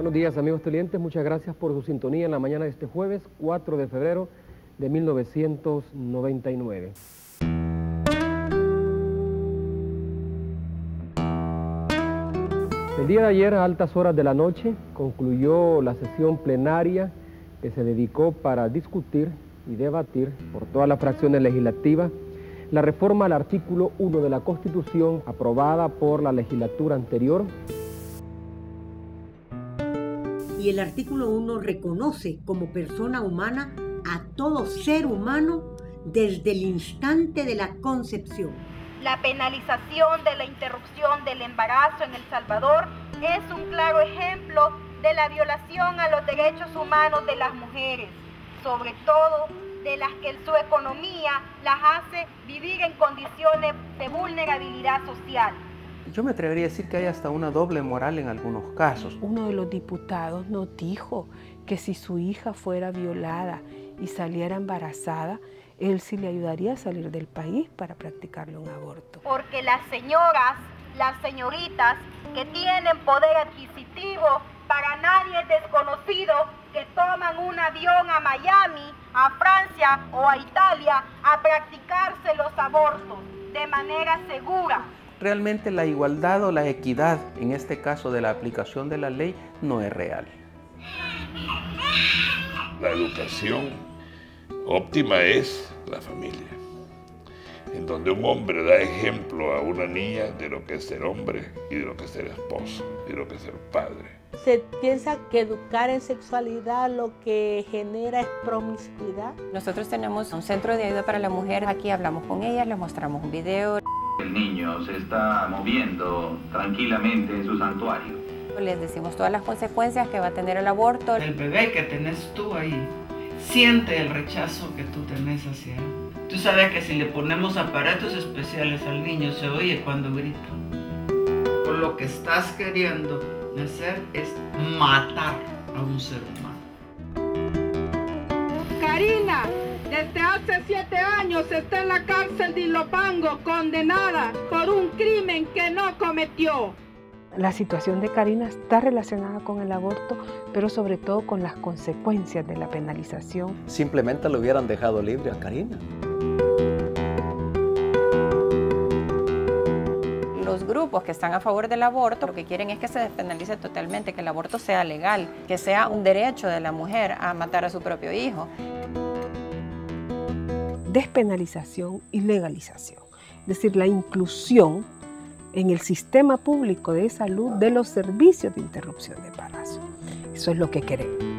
Buenos días, amigos televidentes, muchas gracias por su sintonía en la mañana de este jueves 4 de febrero de 1999. El día de ayer, a altas horas de la noche, concluyó la sesión plenaria que se dedicó para discutir y debatir por todas las fracciones legislativas la reforma al artículo 1 de la Constitución aprobada por la legislatura anterior. Y el artículo 1 reconoce como persona humana a todo ser humano desde el instante de la concepción. La penalización de la interrupción del embarazo en El Salvador es un claro ejemplo de la violación a los derechos humanos de las mujeres, sobre todo de las que su economía las hace vivir en condiciones de vulnerabilidad social. Yo me atrevería a decir que hay hasta una doble moral en algunos casos. Uno de los diputados nos dijo que si su hija fuera violada y saliera embarazada, él sí le ayudaría a salir del país para practicarle un aborto. Porque las señoras, las señoritas que tienen poder adquisitivo, para nadie es desconocido que toman un avión a Miami, a Francia o a Italia a practicarse los abortos de manera segura. Realmente la igualdad o la equidad, en este caso de la aplicación de la ley, no es real. La educación óptima es la familia, en donde un hombre da ejemplo a una niña de lo que es ser hombre y de lo que es ser esposo y de lo que es ser padre. Se piensa que educar en sexualidad lo que genera es promiscuidad. Nosotros tenemos un centro de ayuda para la mujer. Aquí hablamos con ellas, les mostramos un video. El niño se está moviendo tranquilamente en su santuario. Les decimos todas las consecuencias que va a tener el aborto. El bebé que tenés tú ahí siente el rechazo que tú tenés hacia él. Tú sabes que si le ponemos aparatos especiales al niño se oye cuando grita. Por lo que estás queriendo hacer es matar a un ser humano. Karina, desde hace 7 años está en la cárcel de Ilopango, condenada por un crimen que no cometió. La situación de Karina está relacionada con el aborto, pero sobre todo con las consecuencias de la penalización. Simplemente lo hubieran dejado libre a Karina. Los grupos que están a favor del aborto lo que quieren es que se despenalice totalmente, que el aborto sea legal, que sea un derecho de la mujer a matar a su propio hijo. Despenalización y legalización, es decir, la inclusión en el sistema público de salud de los servicios de interrupción de embarazo. Eso es lo que queremos.